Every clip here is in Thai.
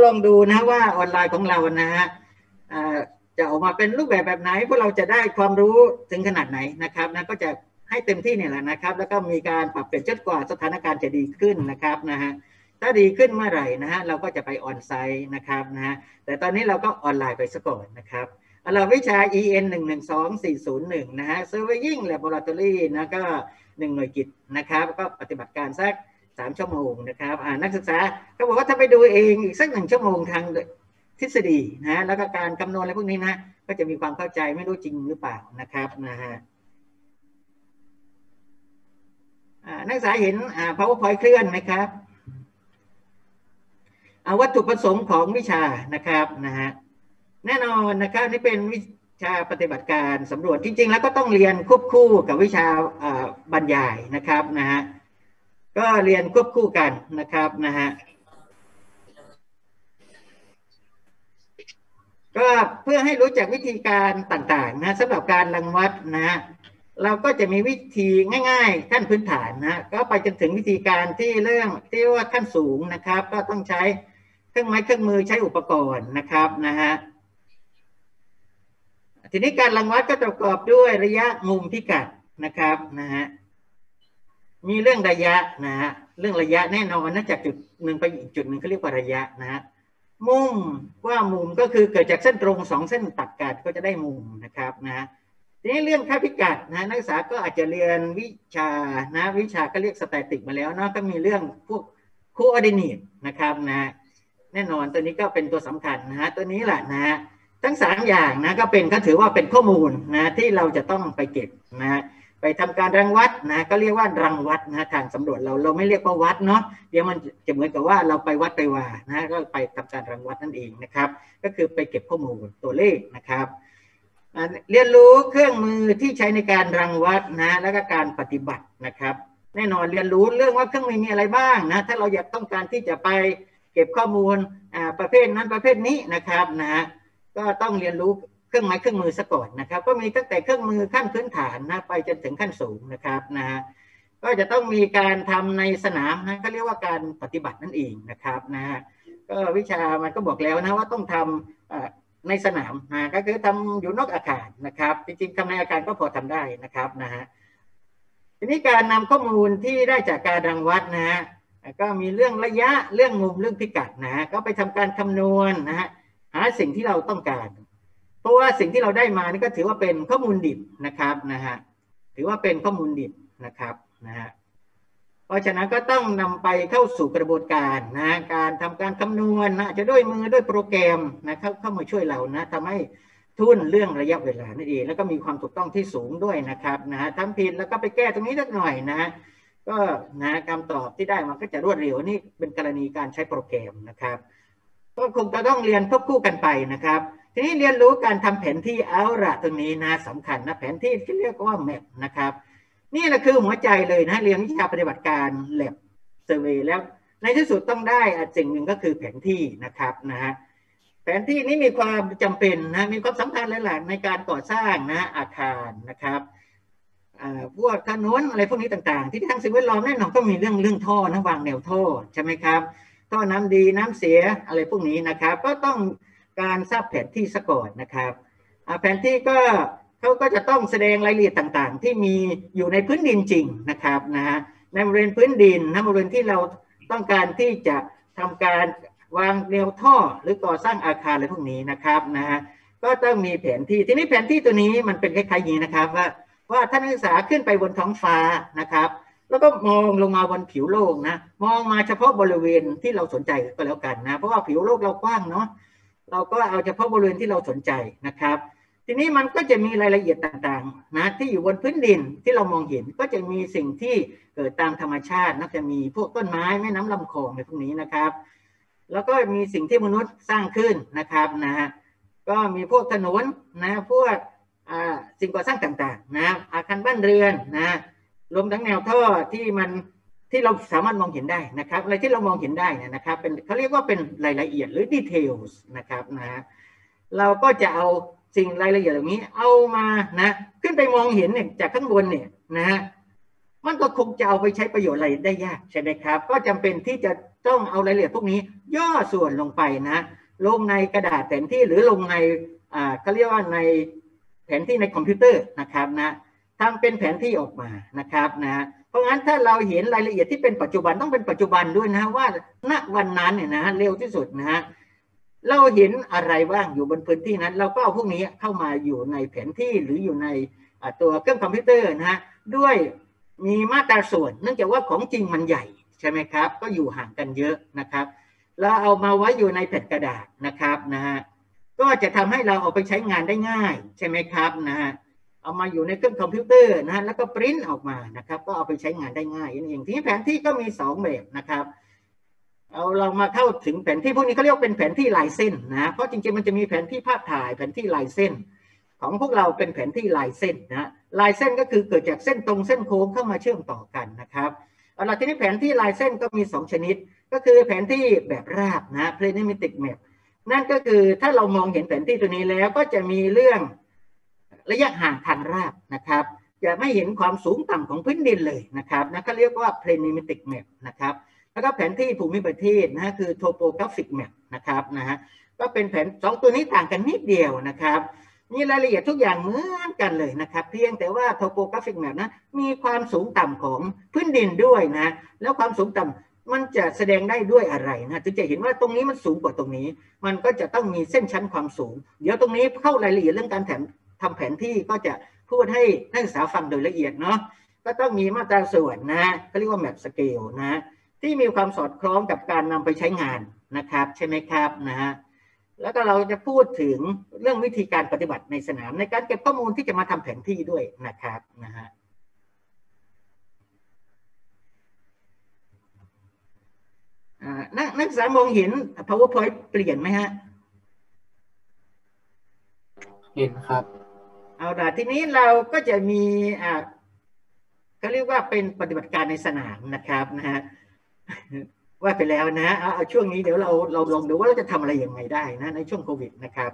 ลองดูนะว่าออนไลน์ของเรานะฮะจะออกมาเป็นรูปแบบไหนพวกเราจะได้ความรู้ถึงขนาดไหนนะครับนะก็จะให้เต็มที่เนี่ยแหละนะครับแล้วก็มีการปรับเปลี่ยนจนกว่าสถานการณ์จะดีขึ้นนะครับนะฮะถ้าดีขึ้นเมื่อไหร่นะฮะเราก็จะไปออนไซต์นะครับนะฮะแต่ตอนนี้เราก็ออนไลน์ไปซะก่อนนะครับเราวิชา EN 112401นะฮะ Surveying Laboratory นะก็1 หน่วยกิตนะครับก็ปฏิบัติการสัก3 ชั่วโมงนะครับนักศึกษาเขาบอกว่าถ้าไปดูเองอีกสัก1 ชั่วโมงทางทฤษฎีนะแล้วก็การคำนวณอะไรพวกนี้นะก็จะมีความเข้าใจไม่รู้จริงหรือเปล่านะครับนะฮะนักศึกษาเห็นPowerPoint เคลื่อนไหมครับวัตถุประสงค์ของวิชานะครับนะฮะแน่นอนนะครับนี่เป็นวิชาปฏิบัติการสำรวจจริงๆแล้วก็ต้องเรียนควบคู่กับวิชาบรรยายนะครับนะฮะก็เรียนควบคู่กันนะครับนะฮะก็เพื่อให้รู้จักวิธีการต่างๆนะสำหรับการรังวัดนะเราก็จะมีวิธีง่ายๆขั้นพื้นฐานนะก็ไปจนถึงวิธีการที่เรื่องที่ว่าขั้นสูงนะครับก็ต้องใช้เครื่องไม้เครื่องมือใช้อุปกรณ์นะครับนะฮะทีนี้การรังวัดก็ประกอบด้วยระยะมุมพิกัดนะครับนะฮะมีเรื่องระยะนะฮะเรื่องระยะแน่นอนนะจากจุดหนึ่งไปอีกจุดหนึ่งเขาเรียกว่าระยะนะฮะมุมว่ามุมก็คือเกิดจากเส้นตรง2 เส้นตัดกันก็จะได้มุมนะครับนะทีนี้เรื่องค่าพิกัดนะนักศึกษาก็อาจจะเรียนวิชานะวิชาก็เรียกสแตติกมาแล้วเนาะก็มีเรื่องพวกโคออร์ดิเนตนะครับนะแน่นอนตัวนี้ก็เป็นตัวสำคัญนะฮะตัวนี้แหละนะทั้ง3อย่างนะก็เป็นก็ถือว่าเป็นข้อมูลนะที่เราจะต้องไปเก็บนะไปทำการรังวัดนะก็เรียกว่ารังวัดนะทางสำรวจเราไม่เรียกว่าวัดเนาะเดี๋ยวมันจะเหมือนกับว่าเราไปวัดไปว่านะก็ไปทำการรังวัดนั่นเองนะครับก็คือไปเก็บข้อมูลตัวเลขนะครับเรียนรู้เครื่องมือที่ใช้ในการรังวัดนะแล้วก็การปฏิบัตินะครับแน่นอนเรียนรู้เรื่องว่าเครื่องมือมีอะไรบ้างนะถ้าเราอยากต้องการที่จะไปเก็บข้อมูลประเภทนั้นประเภทนี้นะครับนะก็ต้องเรียนรู้เครื่องไม้เครื่องมือซะก่อนนะครับก็มีตั้งแต่เครื่องมือขั้นพื้นฐานนะไปจนถึงขั้นสูงนะครับนะก็จะต้องมีการทำในสนามนะก็เรียกว่าการปฏิบัตินั่นเองนะครับนะก็วิชามันก็บอกแล้วนะว่าต้องทำในสนามนะก็คือทำอยู่นอกอาคารนะครับจริงๆทำในอาคารก็พอทำได้นะครับนะฮะทีนี้การนำข้อมูลที่ได้จากการรังวัดนะฮะก็มีเรื่องระยะเรื่องมุมเรื่องพิกัดนะก็ไปทำการคำนวณนะฮะหาสิ่งที่เราต้องการเพราะว่าสิ่งที่เราได้มานี่ก็ถือว่าเป็นข้อมูลดิบนะครับนะฮะถือว่าเป็นข้อมูลดิบนะครับนะฮะเพราะฉะนั้นก็ต้องนำไปเข้าสู่กระบวนการนะการทำการคำนวณนะจะด้วยมือด้วยโปรแกรมนะเข้ามาช่วยเรานะทำให้ทุ่นเรื่องระยะเวลานั่นเองแล้วก็มีความถูกต้องที่สูงด้วยนะครับนะทำผิดแล้วก็ไปแก้ตรงนี้สักหน่อยนะก็นะคำตอบที่ได้มันก็จะรวดเร็วนี่เป็นกรณีการใช้โปรแกรมนะครับก็คงจะต้องเรียนควบคู่กันไปนะครับทีนี้เรียนรู้การทำแผนที่เอาละตรงนี้นะสำคัญนะแผนที่ที่เรียกว่าแมปนะครับนี่แหละคือหัวใจเลยนะเรียนวิชาปฏิบัติการ Lab Survey แล้วในที่สุดต้องได้สิ่งหนึ่งก็คือแผนที่นะครับนะฮะแผนที่นี้มีความจำเป็นนะมีความสำคัญหลายๆในการก่อสร้างนะอาคารนะครับพวกถนนอะไรพวกนี้ต่างๆที่ทางสิ่งแวดล้อมแน่นอนก็มีเรื่องท่อนะวางแนวท่อใช่ไหมครับท่อน้ำดีน้ำเสียอะไรพวกนี้นะครับก็ต้องการทราบแผนที่ซะก่อนนะครับแผนที่ก็เขาก็จะต้องแสดงรายละเอียดต่างๆที่มีอยู่ในพื้นดินจริงนะครับนะฮะในบริเวณพื้นดินนะบริเวณที่เราต้องการที่จะทำการวางแนวท่อหรือก่อสร้างอาคารอะไรพวกนี้นะครับนะฮะก็ต้องมีแผนที่ทีนี้แผนที่ตัวนี้มันเป็นคล้ายๆอย่างนี้นะครับว่าท่านนักศึกษาขึ้นไปบนท้องฟ้านะครับแล้วก็มองลงมาบนผิวโลกนะมองมาเฉพาะบริเวณที่เราสนใจก็แล้วกันนะเพราะว่าผิวโลกเรากว้างเนาะเราก็เอาเฉพาะบริเวณที่เราสนใจนะครับทีนี้มันก็จะมีรายละเอียดต่างๆนะที่อยู่บนพื้นดินที่เรามองเห็นก็จะมีสิ่งที่เกิดตามธรรมชาตินะจะมีพวกต้นไม้แม่น้ำลำคลองอะไรพวกนี้นะครับแล้วก็มีสิ่งที่มนุษย์สร้างขึ้นนะครับนะก็มีพวกถนนนะพวกสิ่งก่อสร้างต่างๆนะอาคารบ้านเรือนนะรวมทั้งแนวท่อที่เราสามารถมองเห็นได้นะครับอะไรที่เรามองเห็นได้นะครับเป็นเขาเรียกว่าเป็นรายละเอียดหรือ details นะครับนะเราก็จะเอาสิ่งรายละเอียดเหล่านี้เอามานะขึ้นไปมองเห็นเนี่ยจากข้างบนเนี่ยนะฮะมันก็คงจะเอาไปใช้ประโยชน์อะไรได้ยากใช่ไหมครับก็จำเป็นที่จะต้องเอารายละเอียดพวกนี้ย่อส่วนลงไปนะลงในกระดาษแผนที่หรือลงในเขาเรียกว่าในแผนที่ในคอมพิวเตอร์นะครับนะทำเป็นแผนที่ออกมานะครับนะเพราะงั้นถ้าเราเห็นรายละเอียดที่เป็นปัจจุบันต้องเป็นปัจจุบันด้วยนะว่าณวันนั้นเนี่ยนะเร็วที่สุดนะฮะเราเห็นอะไรบ้างอยู่บนพื้นที่นั้นเราก็เอาพวกนี้เข้ามาอยู่ในแผนที่หรืออยู่ในตัวเครื่องคอมพิวเตอร์นะฮะด้วยมีมาตราส่วนเนื่องจากว่าของจริงมันใหญ่ใช่ไหมครับก็อยู่ห่างกันเยอะนะครับเราเอามาไว้อยู่ในแผ่นกระดาษนะครับนะฮะก็จะทำให้เราเอาไปใช้งานได้ง่ายใช่ไหมครับนะฮะเอามาอยู่ในเครื่องคอมพิวเตอร์นะฮะแล้วก็ปริ้นออกมานะครับก็เอาไปใช้งานได้ง่ายอย่างที่แผนที่ก็มี2แบบนะครับเรามาเข้าถึงแผนที่พวกนี้เขาเรียกเป็นแผนที่ลายเส้นนะเพราะจริงๆมันจะมีแผนที่ภาพถ่ายแผนที่ลายเส้นของพวกเราเป็นแผนที่ลายเส้นนะลายเส้นก็คือเกิดจากเส้นตรงเส้นโค้งเข้ามาเชื่อมต่อกันนะครับเอาล่ะทีนี้แผนที่ลายเส้นก็มี2ชนิดก็คือแผนที่แบบราบนะ Planimetric Map นั่นก็คือถ้าเรามองเห็นแผนที่ตัวนี้แล้วก็จะมีเรื่องระยะห่างทางราบนะครับจะไม่เห็นความสูงต่ำของพื้นดินเลยนะครับนะเขาเรียกว่า Planimetric Map นะครับแล้วก็แผนที่ภูมิประเทศนะคือ Topographic Map นะครับนะฮะก็เป็นแผน2ตัวนี้ต่างกันนิดเดียวนะครับมีรายละเอียดทุกอย่างเหมือนกันเลยนะครับเพียงแต่ว่า Topographic Map นะมีความสูงต่ำของพื้นดินด้วยนะแล้วความสูงต่ำมันจะแสดงได้ด้วยอะไรนะถึงจะเห็นว่าตรงนี้มันสูงกว่าตรงนี้มันก็จะต้องมีเส้นชั้นความสูงเดี๋ยวตรงนี้เข้ารายละเอียดเรื่องการทำแผนที่ก็จะพูดให้นักศึกษาฟังโดยละเอียดเนาะก็ต้องมีมาตราส่วนนะเขาเรียกว่า map scale นะที่มีความสอดคล้องกับการนำไปใช้งานนะครับใช่ไหมครับนะฮะแล้วก็เราจะพูดถึงเรื่องวิธีการปฏิบัติในสนามในการเก็บข้อมูลที่จะมาทำแผนที่ด้วยนะครับนะฮะนักศึกษามองเห็น PowerPoint เปลี่ยนไหมฮะเห็นครับเอาล่ะทีนี้เราก็จะมีเขาเรียกว่าเป็นปฏิบัติการในสนามนะครับนะฮะว่าไปแล้วนะเอาช่วงนี้เดี๋ยวเราลองดูว่าเราจะทำอะไรยังไงได้นะในช่วงโควิดนะครับ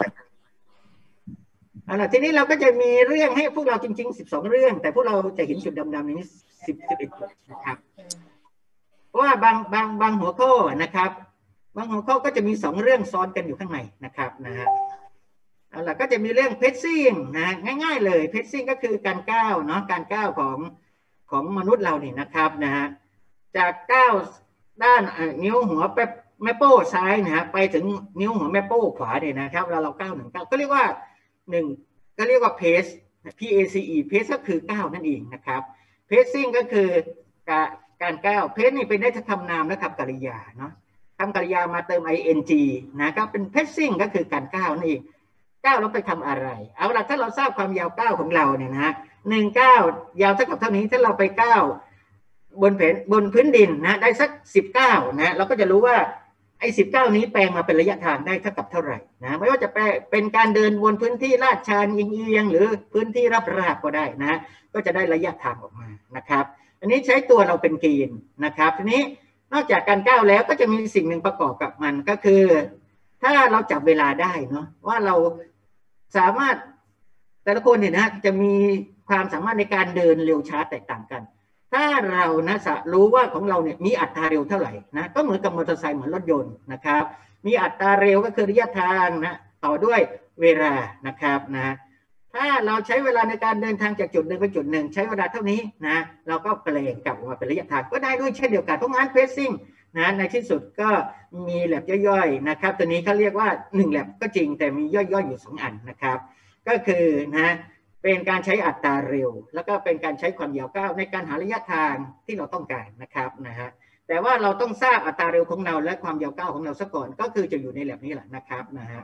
เอาล่ะทีนี้เราก็จะมีเรื่องให้พวกเราจริงๆ12เรื่องแต่พวกเราจะเห็นจุดดำๆนี้11จุดนะครับเพราะว่าบางหัวข้อนะครับบางหัวข้อก็จะมี2เรื่องซ้อนกันอยู่ข้างในนะครับนะฮะเอาล่ะก็จะมีเรื่องเพชซิ่งนะง่ายๆเลยเพชซิ่งก็คือการก้าวเนาะการก้าวของมนุษย์เรานี่นะครับนะฮะจากก้าวด้านนิ้วหัวแม่โป้ซ้ายนะฮะไปถึงนิ้วหัวแม่โป้ขวาเนี่ยนะครับเราก้าว1 ก้าวก็เรียกว่า1ก็เรียกว่าเพส PACE เพสก็คือก้าวนั่นเองนะครับเพสซิ่งก็คือการก้าวเพสนี่เป็นได้ทั้งคำนามและคำกริยาเนาะคำกริยามาเติม ing นะก็เป็นเพสซิ่งก็คือการก้าวนั่นเองก้าวเราไปทำอะไรเอาล่ะถ้าเราทราบความยาวก้าวของเราเนี่ยนะ1 ก้าวยาวเท่ากับเท่านี้ถ้าเราไปก้าวบนพื้นดินนะได้สัก10 ก้าวนะเราก็จะรู้ว่าไอ้10 ก้าวนี้แปลงมาเป็นระยะทางได้เท่ากับเท่าไหร่นะไม่ว่าจะเป็นการเดินบนพื้นที่ลาดชันเอียงหรือพื้นที่ราบก็ได้นะก็จะได้ระยะทางออกมานะครับอันนี้ใช้ตัวเราเป็นเกณฑ์นะครับทีนี้นอกจากการก้าวแล้วก็จะมีสิ่งหนึ่งประกอบกับมันก็คือถ้าเราจับเวลาได้เนาะว่าเราสามารถแต่ละคนเนี่ยนะจะมีความสามารถในการเดินเร็วช้าแตกต่างกันถ้าเรานะรู้ว่าของเราเนี่ยมีอัตราเร็วเท่าไหร่นะก็เหมือนกับมอเตอร์ไซค์เหมือนรถยนต์นะครับมีอัตราเร็วก็คือระยะทางนะต่อด้วยเวลานะครับนะถ้าเราใช้เวลาในการเดินทางจากจุดหนึ่งไปจุดหนึ่งใช้เวลาเท่านี้นะเราก็แปลงกลับมาเป็นระยะทางก็ได้ด้วยเช่นเดียวกันเพราะงั้นเพสซิ่งนะในที่สุดก็มีแลบย่อยๆนะครับตัวนี้เขาเรียกว่า1แลบก็จริงแต่มีย่อยๆอยู่2อันนะครับก็คือนะเป็นการใช้อัตราเร็วแล้วก็เป็นการใช้ความยาวก้าวในการหาระยะทางที่เราต้องการนะครับนะฮะแต่ว่าเราต้องทราบอัตราเร็วของเราและความยาวก้าวของเราซะก่อนก็คือจะอยู่ในแลบนี้แหละนะครับนะฮะ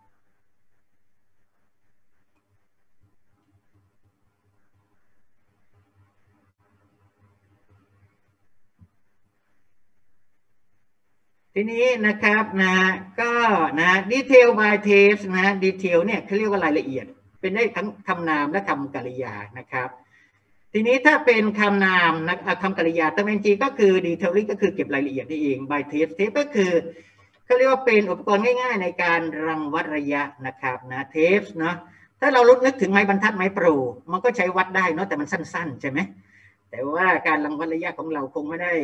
ทีนี้นะครับนะก็นะดีเทล by text นะดีเทลเนี่ยเขาเรียกว่ารายละเอียดเป็นได้ทั้งคำนามและคำกริยานะครับทีนี้ถ้าเป็นคำนามนะคำกริยาตัวเองก็คือ detailing ก็คือเก็บรายละเอียดนี่เอง by text ก็คือเขาเรียกว่าเป็นอุปกรณ์ง่ายๆในการรังวัดระยะนะครับนะเทปเนาะถ้าเรานึกถึงไม้บรรทัดไม้โปรมันก็ใช้วัดได้เนาะแต่มันสั้นๆใช่ไหมแต่ว่าการรังวัดระยะของเราคงไม่ได้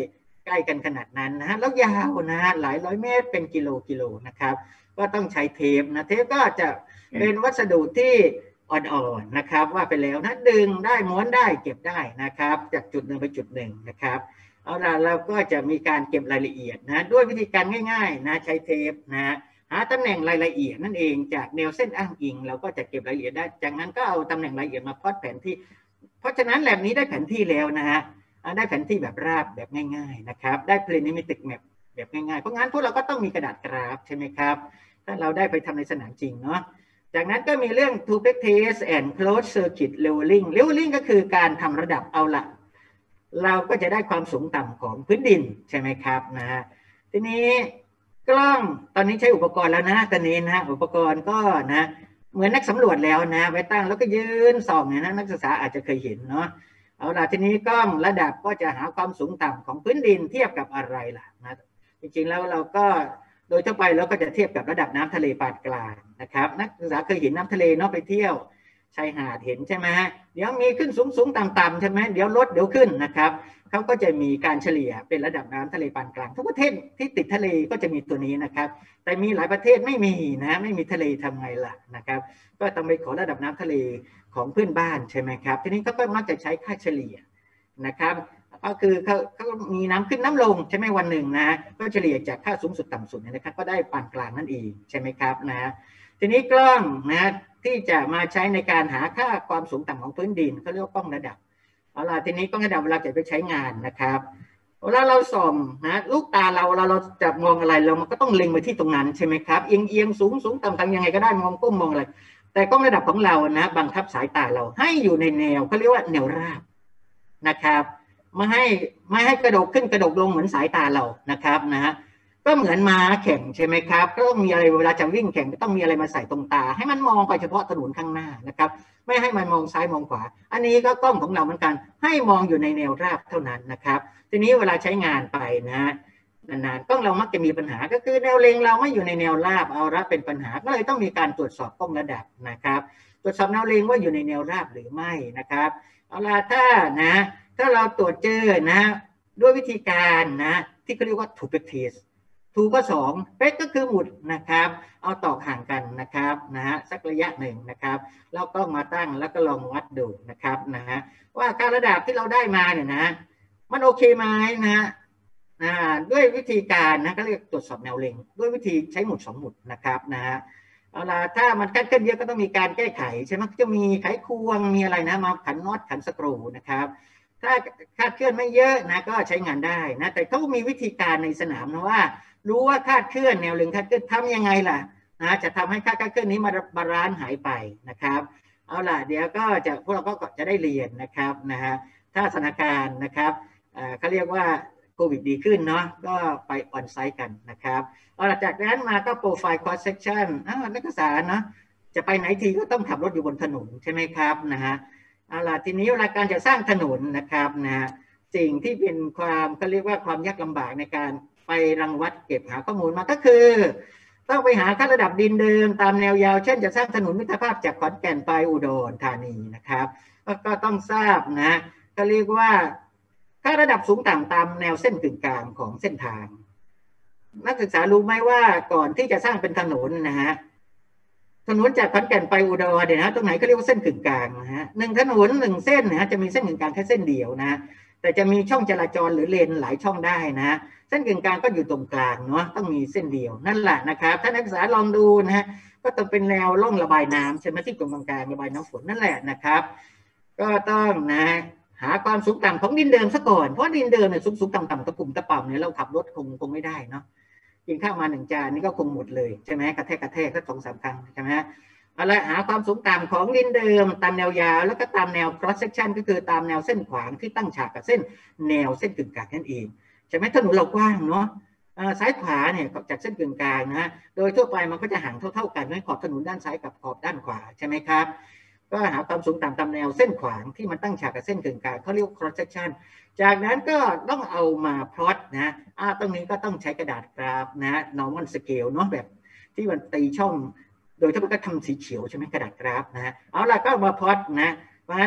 ใกล้กันขนาดนั้นนะฮะแล้วยาวนะฮะหลายร้อยเมตรเป็นกิโลนะครับก็ต้องใช้เทปนะเทปก็จะเป็นวัสดุที่อ่อนๆนะครับว่าไปแล้วนะดึงได้ม้วนได้เก็บได้นะครับจากจุดหนึ่งไปจุดหนึ่งนะครับเอาล่ะเราก็จะมีการเก็บรายละเอียดนะด้วยวิธีการง่ายๆนะใช้เทปนะหาตำแหน่งรายละเอียดนั่นเองจากแนวเส้นอ้างอิงเราก็จะเก็บรายละเอียดได้จากนั้นก็เอาตำแหน่งรายละเอียดมาพลอตแผนที่เพราะฉะนั้นแลบนี้ได้แผนที่แล้วนะฮะได้แผนที่แบบราบแบบง่ายๆนะครับได้ Planimetric Map แบบง่ายๆเพราะงั้นพวกเราก็ต้องมีกระดาษกราฟใช่ไหมครับถ้าเราได้ไปทำในสนามจริงเนาะจากนั้นก็มีเรื่อง to practice and closed circuit leveling ก็คือการทำระดับเอาละเราก็จะได้ความสูงต่ำของพื้นดินใช่ไหมครับนะฮะทีนี้กล้องตอนนี้ใช้อุปกรณ์แล้วนะตอนนี้นะอุปกรณ์ก็นะเหมือนนักสำรวจแล้วนะไว้ตั้งแล้วก็ยืนส่องเนี่ยนะนักศึกษาอาจจะเคยเห็นเนาะเอาล่ะทีนี้กล้องระดับก็จะหาความสูงต่ำของพื้นดินเทียบกับอะไรล่ะนะจริงๆแล้วเราก็โดยทั่วไปเราก็จะเทียบกับระดับน้ำทะเลปานกลางนะครับนักศึกษาเคยเห็นน้ำทะเลเนาะไปเที่ยวชายหาดเห็นใช่ไหมเดี๋ยวมีขึ้นสูงต่ำใช่ไหมเดี๋ยวลดเดี๋ยวขึ้นนะครับเขาก็จะมีการเฉลี่ยเป็นระดับน้ำทะเลปานกลางทุกประเทศที่ติดทะเลก็จะมีตัวนี้นะครับแต่มีหลายประเทศไม่มีนะไม่มีทะเลทำไงล่ะนะครับก็ต้องไปขอระดับน้ำทะเลของเพื่อนบ้านใช่ไหมครับทีนี้เขาก็มักจะใช้ค่าเฉลี่ยนะครับก็คือเขามีน้ำขึ้นน้ำลงใช่ไหมวันหนึ่งนะก็เฉลี่ยจากค่าสูงสุดต่ำสุดนะครับก็ได้ปานกลางนั่นเองใช่ไหมครับนะทีนี้กล้องนะที่จะมาใช้ในการหาค่าความสูงต่ำของพื้นดินเขาเรียกว่ากล้องระดับเอาล่ะทีนี้กล้องระดับเวลาจะไปใช้งานนะครับเวลาเราส่องนะลูกตาเราจะมองอะไรเรามันก็ต้องเล็งไปที่ตรงนั้นใช่ไหมครับเอียงสูงต่ำยังไงก็ได้มองก้มมองอะไรแต่กล้องระดับของเรานะบังคับสายตาเราให้อยู่ในแนวเขาเรียกว่าแนวราบนะครับไม่ให้กระดกขึ้นกระดกลงเหมือนสายตาเรานะครับนะฮะก็เหมือนม้าแข่งใช่ไหมครับก็ต้องมีอะไรเวลาจะวิ่งแข่งก็ต้องมีอะไรมาใส่ตรงตาให้มันมองไปเฉพาะถนนข้างหน้านะครับไม่ให้มันมองซ้ายมองขวาอันนี้ก็กล้องของเราเหมือนกันให้มองอยู่ในแนวราบเท่านั้นนะครับทีนี้เวลาใช้งานไปนะนานๆกล้องเรามักจะมีปัญหาก็คือแนวเล็งเราไม่อยู่ในแนวราบเอาละเป็นปัญหาก็เลยต้องมีการตรวจสอบกล้องระดับนะครับตรวจสอบแนวเล็งว่าอยู่ในแนวราบหรือไม่นะครับเอาละถ้าเราตรวจเจอนะด้วยวิธีการนะที่เขาเรียกว่า to practice ทูก็2เป๊กก็คือหมุดนะครับเอาตอกห่างกันนะครับนะฮะสักระยะหนึ่งนะครับแล้วก็มาตั้งแล้วก็ลองวัดดูนะครับนะฮะว่าการระดับที่เราได้มาเนี่ยนะมันโอเคไหมนะด้วยวิธีการนะก็เรียกตรวจสอบแนวเล็งด้วยวิธีใช้หมุด2หมุดนะครับนะฮะเอาล่ะถ้ามันคาดเคลื่อนเยอะก็ต้องมีการแก้ไขใช่ไหมจะมีไขควงมีอะไรนะมาขันน็อตขันสกรูนะครับถ้าคาดเคลื่อนไม่เยอะนะก็ใช้งานได้นะแต่เขามีวิธีการในสนามนะว่ารู้ว่าคาดเคลื่อนแนวเล็งคาดเคลื่อนทำยังไงล่ะนะจะทำให้ค่าคาดเคลื่อนนี้มาบาลานซ์หายไปนะครับเอาล่ะเดี๋ยวก็จะพวกเราก็จะได้เรียนนะครับนะฮะถ้าสถานการณ์นะครับเขาเรียกว่าโควิดดีขึ้นเนาะก็ไปออนไซต์กันนะครับเอาล่ะจากนั้นมาก็โปรไฟล์คอร์สเซคชั่นนักศึกษาเนาะจะไปไหนทีก็ต้องขับรถอยู่บนถนนใช่ไหมครับนะฮะเอาล่ะทีนี้เวลาการจะสร้างถนนนะครับนะสิ่งที่เป็นความเขาเรียกว่าความยากลำบากในการไปรังวัดเก็บหาข้อมูลมาก็คือต้องไปหาค่าระดับดินเดิมตามแนวยาวเช่นจะสร้างถนนมิตรภาพจากขอนแก่นไปอุดรธานีนะครับก็ต้องทราบนะก็เรียกว่าค่าระดับสูงต่ำตามแนวเส้นกึ่งกลางของเส้นทางนักศึกษารู้ไหมว่าก่อนที่จะสร้างเป็นถนนนะฮะถนนจากขอนแก่นไปอุดรเนี่ยนะตรงไหนก็เรียกว่าเส้นกึ่งกลางนะฮะ1ถนน1เส้นนะจะมีเส้นกึ่งกลางแค่เส้นเดียวนะแต่จะมีช่องจราจรหรือเลนหลายช่องได้นะเส้นกึ่งกลางก็อยู่ตรงกลางเนาะต้องมีเส้นเดียวนั่นแหละนะครับถ้านักศึกษาลองดูนะฮะก็ต้องเป็นแนวร่องระบายน้ำใช่ไหมที่ตรงกลางระบายน้ำฝนนั่นแหละนะครับก็ต้องนะหาความสูงต่ำของดินเดิมซะก่อนเพราะดินเดิมเนี่ยสูงต่ำตะปุ่มตะป่ำเนี่ยเราขับรถคงไม่ได้เนาะกินข้าวมา1จานนี่ก็คงหมดเลยใช่ไหมกระแทกก็2-3 ครั้งใช่ไหมเอาละหาความสูงต่ำของดินเดิมตามแนวยาวแล้วก็ตามแนว cross section ก็คือตามแนวเส้นขวางที่ตั้งฉากกับเส้นแนวเส้นกึ่งกลางนั่นเองใช่ไหมถนนเรากว้างเนาะซ้ายขวาเนี่ยจากเส้นกึ่งกลางนะโดยทั่วไปมันก็จะห่างเท่ากันไม่ขอบถนนด้านซ้ายกับขอบด้านขวาใช่ไหมครับก็หาความสูงต่ำตามแนวเส้นขวางที่มันตั้งฉากกับเส้นกึ่งกลางเขาเรียก cross section จากนั้นก็ต้องเอามาพลอตนะตรงนี้ก็ต้องใช้กระดาษกราฟนะ normal scale เนาะแบบที่มันตีช่องโดยทั่วไปก็ทำสีเขียวใช่ไหมกระดาษกราฟนะเอาล่ะก็มาพลอตนะเพราะฉะนั้น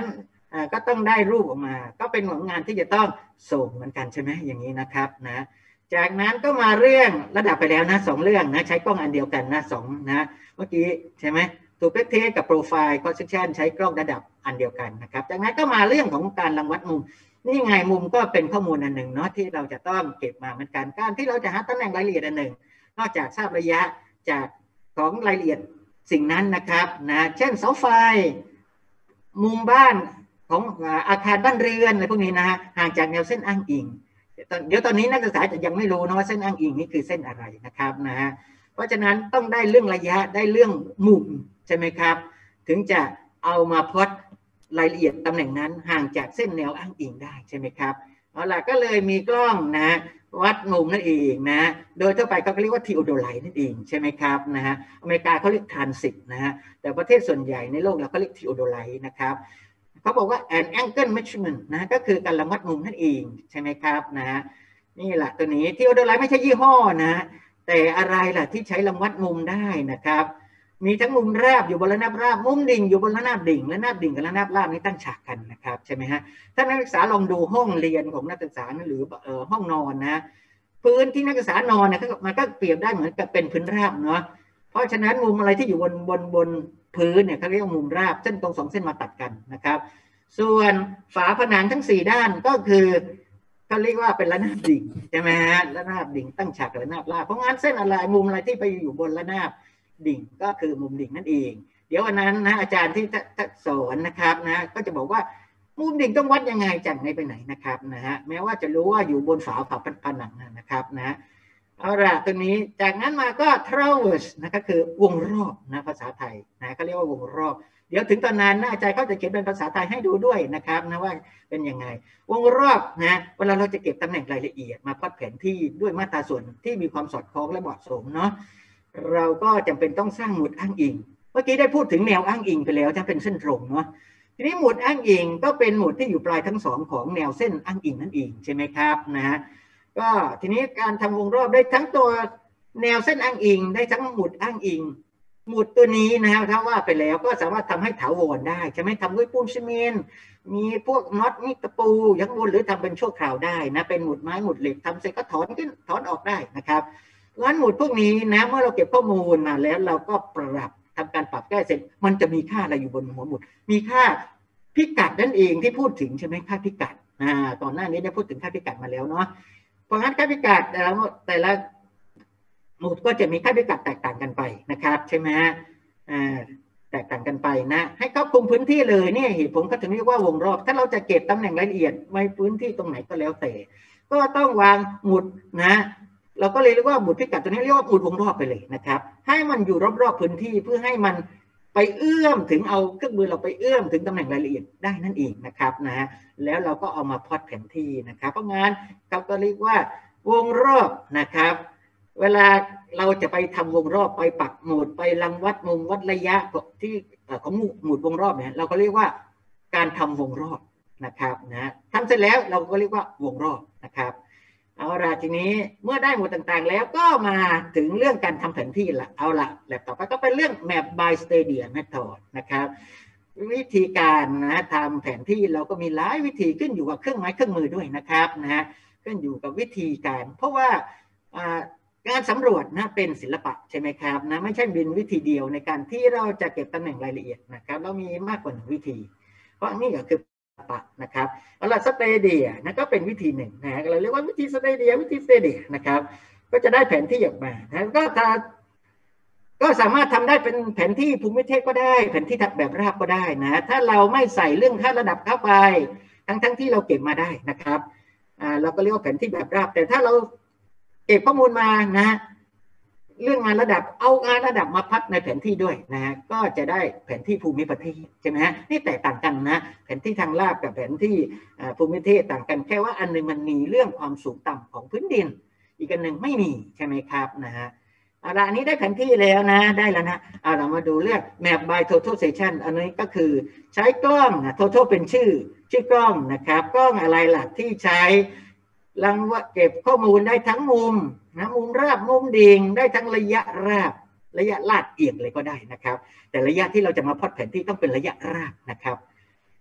ก็ต้องได้รูปออกมาก็เป็นผลงานที่จะต้องส่งเหมือนกันใช่ไหมอย่างนี้นะครับนะจากนั้นก็มาเรื่องระดับไปแล้วนะ2 เรื่องนะใช้กล้องอันเดียวกันนะ2นะเมื่อกี้ใช่ไหมถูกเทสกับโปรไฟล์คอนเซปชันใช้กล้องระดับอันเดียวกันนะครับจากนั้นก็มาเรื่องของการรังวัดมุมนี่ไงมุมก็เป็นข้อมูลอันหนึ่งเนาะที่เราจะต้องเก็บมาเหมือนกันการที่เราจะหาตำแหน่งรายละเอียดอันหนึ่งนอกจากทราบระยะจากของรายละเอียดสิ่งนั้นนะครับนะเช่นเสาไฟมุมบ้านของอาคารบ้านเรือนอะไรพวกนี้นะฮะห่างจากแนวเส้นอ้างอิงเดี๋ยวตอนนี้นักศึกษาจะยังไม่รู้นะว่าเส้นอ้างอิงนี้คือเส้นอะไรนะครับนะฮะเพราะฉะนั้นต้องได้เรื่องระยะได้เรื่องมุมใช่ไหมครับถึงจะเอามาพล็อตรายละเอียดตำแหน่งนั้นห่างจากเส้นแนวอ้างอิงได้ใช่ไหมครับเอาล่ะก็เลยมีกล้องนะวัดมุมนั่นเองนะโดยทั่วไปเขาเรียกว่าทีโอโดไลท์นั่นเองใช่ไหมครับนะฮะอเมริกาเขาเรียกทรานสิตนะฮะแต่ประเทศส่วนใหญ่ในโลกเราก็เรียกทีโอโดไลท์นะครับเขาบอกว่า an angle measurement นะก็คือการวัดมุมนั่นเองใช่ไหมครับนะนี่แหละตัวนี้ทีโอโดไลท์ไม่ใช่ยี่ห้อนะแต่อะไรล่ะที่ใช้รางวัดมุมได้นะครับมีทั้งมุมราบอยู่บนระนาบราบมุมดิ่งอยู่บนระนาบดิ่งระนาบดิ่งกับระนาบราบนี้ตั้งฉากกันนะครับใช่ไหมฮะถ้านักศึกษาลองดูห้องเรียนของนักศึกษาหรือห้องนอนนะพื้นที่นักศึกษานอนเนี่ยมันก็เปรียบได้เหมือนกับเป็นพื้นราบเนาะเพราะฉะนั้นมุมอะไรที่อยู่บนพื้นเนี่ยเขาเรียกว่ามุมราบเส้นตรง2 เส้นมาตัดกันนะครับส่วนฝาผนังทั้ง4 ด้านก็คือเขาเรียกว่าเป็นระนาบดิ่งใช่ไหมฮะระนาบดิ่งตั้งฉากกับระนาบราบเพราะงั้นเส้นอะไรมุมอะไรที่ไปอยู่บนระนาบดิ่งก็คือมุมดิ่งนั่นเองเดี๋ยววันนั้นนะอาจารย์ที่สอนนะครับนะก็จะบอกว่ามุมดิ่งต้องวัดยังไงจากไหนไปไหนนะครับนะฮะแม้ว่าจะรู้ว่าอยู่บนฝาผนังนะครับนะเอาละตัวนี้จากนั้นมาก็ traverse นะก็คือวงรอบนะภาษาไทยนะเขาเรียกว่าวงรอบเดี๋ยวถึงตอนนั้นนะอาจารย์เขาจะเขียนเป็นภาษาไทยให้ดูด้วยนะครับนะว่าเป็นยังไงวงรอบนะเวลาเราจะเก็บตำแหน่งรายละเอียดมาพล็อตแผนที่ด้วยมาตราส่วนที่มีความสอดคล้องและเหมาะสมเนาะเราก็จำเป็นต้องสร้างหมุดอ้างอิงเมื่อกี้ได้พูดถึงแนวอ้างอิงไปแล้วจะเป็นเส้นตรงเนาะทีนี้หมุดอ้างอิงก็เป็นหมุดที่อยู่ปลายทั้ง2ของแนวเส้นอ้างอิงนั่นเองใช่ไหมครับนะก็ทีนี้การทำวงรอบได้ทั้งตัวแนวเส้นอ้างอิงได้ทั้งหมุดอ้างอิงหมุดตัวนี้นะครับถ้าว่าไปแล้วก็สามารถทำให้ถาวรได้ใช่ไหมทำด้วยปูนซีเมนต์มีพวกน็อตมีตะปูยักษ์บนหรือทำเป็นชั่วคราวได้นะเป็นหมุดไม้หมุดเหล็กทำเสร็จก็ถอนขึ้นถอนออกได้นะครับงั้นหมุดพวกนี้นะเมื่อเราเก็บข้อมูลมาแล้วเราก็ปรับทำการปรับแก้เสร็จมันจะมีค่าอะไรอยู่บนหัวหมุดมีค่าพิกัดนั่นเองที่พูดถึงใช่ไหมค่าพิกัดก่อนหน้านี้ได้พูดถึงค่าพิกัดมาแล้วเนาะเพราะงั้นค่าพิกัดแต่ละหมุดก็จะมีค่าพิกัดแตกต่างกันไปนะครับใช่ไหมแตกต่างกันไปนะให้ครอบคลุมพื้นที่เลยเนี่ยเหตุผลก็ถึงเรียกว่าวงรอบถ้าเราจะเก็บตำแหน่งรายละเอียดไว้พื้นที่ตรงไหนก็แล้วแต่ก็ต้องวางหมุดนะเราก็เลยเรียกว่าหมุดพิกัดตัวนี้เรียกว่าหมุดวงรอบไปเลยนะครับให้มันอยู่รอบๆพื้นที่เพื่อให้มันไปเอื้อมถึงเอาเครื่องมือเราไปเอื้อมถึงตำแหน่งรายละเอียดได้นั่นเองนะครับนะแล้วเราก็เอามาพล็อตแผนที่นะครับเพราะงั้นเขาก็เรียกว่าวงรอบนะครับเวลาเราจะไปทำวงรอบไปปักหมุดไปรังวัดมุมวัดระยะที่ของหมุดวงรอบเนี่ยเราก็เรียกว่าการทำวงรอบนะครับนะทำเสร็จแล้วเราก็เรียกว่าวงรอบนะครับเอาละทีนี้เมื่อได้หมดต่างๆแล้วก็มาถึงเรื่องการทำแผนที่ละเอาละแบบต่อไปก็เป็นเรื่อง map by stadia method นะครับวิธีการนะทำแผนที่เราก็มีหลายวิธีขึ้นอยู่กับเครื่องไม้เครื่องมือด้วยนะครับนะขึ้นอยู่กับวิธีการเพราะว่าการสำรวจนะเป็นศิลปะใช่ไหมครับนะไม่ใช่เป็นวิธีเดียวในการที่เราจะเก็บตำแหน่งรายละเอียดนะครับเรามีมากกว่า1วิธีเพราะนี่ก็คือศิลปะนะครับเอาละสเตเดียนะก็เป็นวิธีหนึ่งนะเราเรียกว่าวิธีสเตเดียนะครับก็จะได้แผนที่ออกมานะก็สามารถทำได้เป็นแผนที่ภูมิประเทศก็ได้แผนที่แบบราบก็ได้นะถ้าเราไม่ใส่เรื่องค่าระดับเข้าไปทั้งที่เราเก็บมาได้นะครับเราก็เรียกว่าแผนที่แบบราบแต่ถ้าเราเก็บข้อมูลมานะเรื่องงานระดับเอางานระดับมาพัดในแผนที่ด้วยนะก็จะได้แผนที่ภูมิประเทศใช่ไหมฮะนี่แตกต่างกันนะแผนที่ทางราบกับแผนที่ภูมิประเทศต่างกันแค่ว่าอันนึงมันมีเรื่องความสูงต่ำของพื้นดินอีกอันหนึ่งไม่มีใช่ไหมครับนะฮะอันนี้ได้แผนที่แล้วนะได้แล้วนะเรามาดูเรื่อง map by total section อันนี้ก็คือใช้กล้องtotal เป็นชื่อกล้องนะครับกล้องอะไรล่ะที่ใช้รังว่าเก็บข้อมูลได้ทั้งมุมนะมุมราบมุมดิ่งได้ทั้งระยะราบระยะลาดเอียงเลยก็ได้นะครับแต่ระยะที่เราจะมาพล็อตแผนที่ต้องเป็นระยะราบนะครับ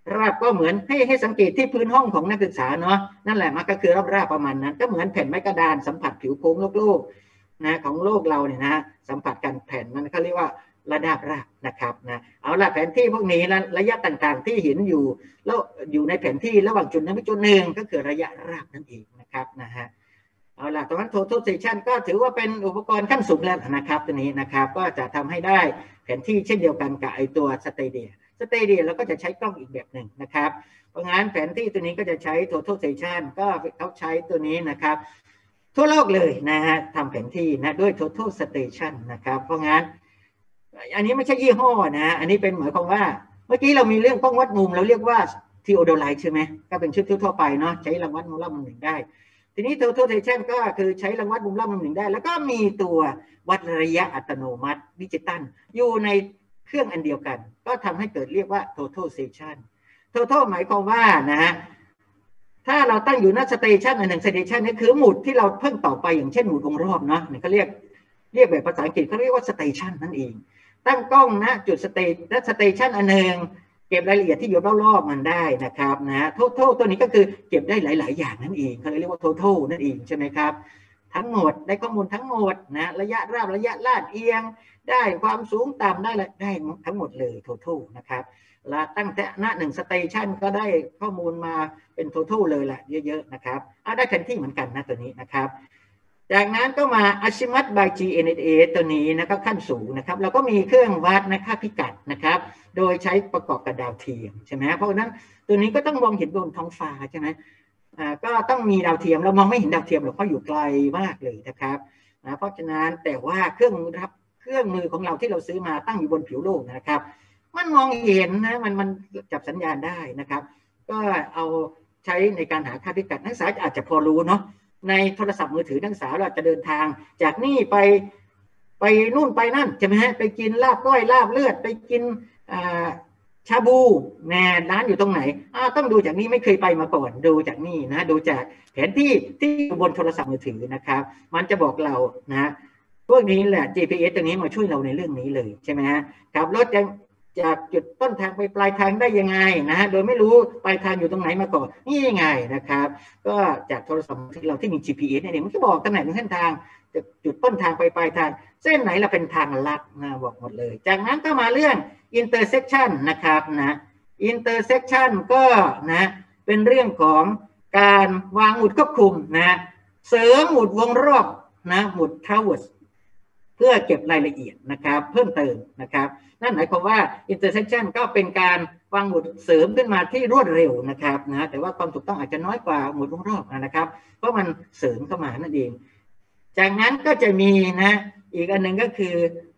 ราบก็เหมือนให้สังเกตที่พื้นห้องของนักศึกษาเนาะนั่นแหละมันก็คือราบประมาณนั้นก็เหมือนแผ่นไม้กระดานสัมผัสผิวโค้งโลกนะของโลกเราเนี่ยนะสัมผัสกันแผ่นนั้นเขาเรียกว่าระดับราบนะครับนะเอาละแผนที่พวกนี้ระยะต่างๆที่เห็นอยู่แล้วอยู่ในแผนที่ระหว่างจุดนั้นไปจุดหนึ่งก็คือระยะราบนั่นเองนะครับนะฮะเอาละตรงนั้น total section ก็ถือว่าเป็นอุปกรณ์ขั้นสูงแล้วนะครับตัวนี้นะครับก็จะทำให้ได้แผนที่เช่นเดียวกันกับไอตัวสเตเดียเราก็จะใช้กล้องอีกแบบหนึ่งนะครับเพราะงั้นแผนที่ตัวนี้ก็จะใช้ total section ก็เขาใช้ตัวนี้นะครับทั่วโลกเลยนะฮะทำแผนที่นะด้วย total station นะครับเพราะงั้นอันนี้ไม่ใช่ยี่ห้อนะอันนี้เป็นหมายความว่าเมื่อกี้เรามีเรื่องกล้องวัดมุมเราเรียกว่าทีโอโดไลท์ใช่ไหมก็เป็นชื่อทั่วไปเนาะใช้รางวัดมุมรอบมุมหนึ่งได้ทีนี้ total station ก็คือใช้รางวัดมุมรอบมุมหนึ่งได้แล้วก็มีตัววัดระยะอัตโนมัติดิจิตอลอยู่ในเครื่องอันเดียวกันก็ทำให้เกิดเรียกว่า total station total หมายความว่านะถ้าเราตั้งอยู่หน้าสเตชันอันหนึ่งสเตชันนี่คือหมุดที่เราเพิ่งต่อไปอย่างเช่นหมุดวงรอบเนาะเขาเรียกแบบภาษาอังกฤษเขาเรียกว่าสเตชันนั่นเองตั้งกล้องนะจุดสเตชันอันหนึ่งเก็บรายละเอียดที่อยู่รอบๆมันได้นะครับนะ total ตัวนี้ก็คือเก็บได้หลายๆอย่างนั่นเองเขาเรียกว่า total นั่นเองใช่ไหมครับทั้งหมดได้ข้อมูลทั้งหมดนะระยะราบระยะลาดเอียงได้ความสูงต่ำได้ทั้งหมดเลย total นะครับแล้วตั้งแต่หน้าหนึ่งสเตชันก็ได้ข้อมูลมาเป็น total เลยแหละเยอะๆนะครับได้แผนที่เหมือนกันนะตัวนี้นะครับจากนั้นก็มา Azimuth by GNSS ตัวนี้นะครับขั้นสูงนะครับเราก็มีเครื่องวัดนะค่าพิกัดนะครับโดยใช้ประกอบกับดาวเทียมใช่ไหมเพราะฉะนั้นตัวนี้ก็ต้องมองเห็นบนท้องฟ้าใช่ไหมก็ต้องมีดาวเทียมเรามองไม่เห็นดาวเทียมหรอกเพราะอยู่ไกลมากเลยนะครับเพราะฉะนั้นแต่ว่าเครื่องมือของเราที่เราซื้อมาตั้งอยู่บนผิวโลกนะครับมันมองเห็นนะมันจับสัญญาณได้นะครับก็เอาใช้ในการหาค่าพิกัดนักศึกษาอาจจะพอรู้เนาะในโทรศัพท์มือถือนักศึกษาเราจะเดินทางจากนี่ไปนู่นไปนั่นใช่ไหมฮะไปกินลาบก้อยลาบเลือดไปกินชาบูแน่ร้านอยู่ตรงไหนต้องดูจากนี้ไม่เคยไปมาก่อนดูจากนี่นะดูจากแผนที่อยู่บนโทรศัพท์มือถือนะครับมันจะบอกเรานะพวกนี้แหละ GPS ตัวนี้มาช่วยเราในเรื่องนี้เลยใช่ไหมฮะขับรถจากจุดต้นทางไปปลายทางได้ยังไงนะโดยไม่รู้ปลายทางอยู่ตรงไหนมาก่อนนี่ยังไงนะครับก็จากโทรศัพท์ที่เราที่มี GPS เนี่ยมันก็บอกตำแหน่งเส้นทางจุดต้นทางไปปลายทางเส้นไหนเราเป็นทางลัดนะบอกหมดเลยจากนั้นก็มาเรื่อง intersection นะครับนะ intersection ก็นะเป็นเรื่องของการวางหมุดควบคุมนะเสริมหมุดวงรอบนะหมุด traverse เพื่อเก็บรายละเอียดนะครับเพิ่มเติมนะครับนั่นหมายความว่า intersection ก็เป็นการวางหมุดเสริมขึ้นมาที่รวดเร็วนะครับนะแต่ว่าความถูกต้องอาจจะน้อยกว่าหมุดวงรอบนะครับเพราะมันเสริมเข้ามานั่นเองจากนั้นก็จะมีนะอีกอันหนึ่งก็คือ